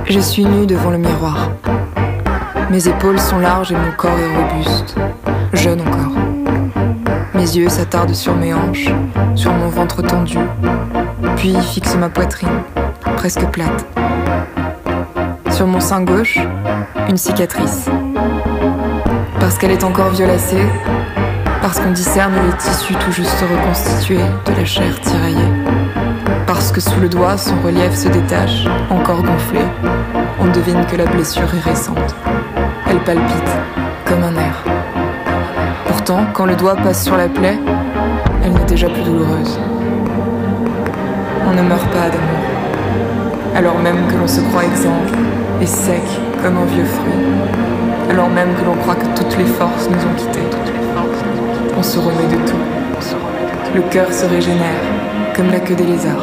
Je suis nue devant le miroir. Mes épaules sont larges et mon corps est robuste, jeune encore. Mes yeux s'attardent sur mes hanches, sur mon ventre tendu, puis fixent ma poitrine, presque plate. Sur mon sein gauche, une cicatrice. Parce qu'elle est encore violacée, parce qu'on discerne les tissus tout juste reconstitués de la chair tiraillée. Parce que sous le doigt, son relief se détache, encore gonflé. On devine que la blessure est récente. Elle palpite, comme un nerf. Pourtant, quand le doigt passe sur la plaie, elle n'est déjà plus douloureuse. On ne meurt pas d'amour, alors même que l'on se croit exsangue et sec comme un vieux fruit, alors même que l'on croit que toutes les forces nous ont quittés. On se remet de tout. Le cœur se régénère, comme la queue des lézards.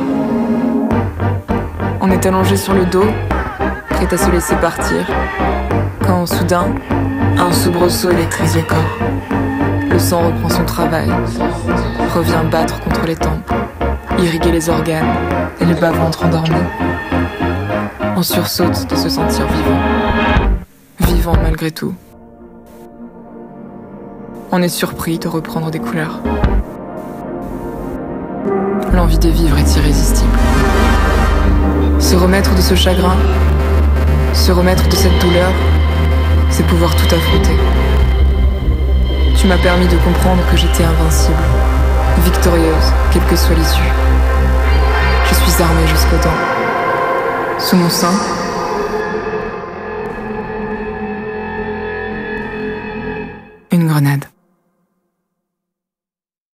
On est allongé sur le dos, prêt à se laisser partir, quand soudain, un soubresaut électrise le corps. Le sang reprend son travail, revient battre contre les tempes, irriguer les organes et le bas-ventre endormi. On sursaute de se sentir vivant. Vivant malgré tout. On est surpris de reprendre des couleurs. L'envie de vivre est irrésistible. Se remettre de ce chagrin, se remettre de cette douleur, c'est pouvoir tout affronter. Tu m'as permis de comprendre que j'étais invincible, victorieuse, quelle que soit l'issue. Je suis armée jusqu'aux dents. Sous mon sein,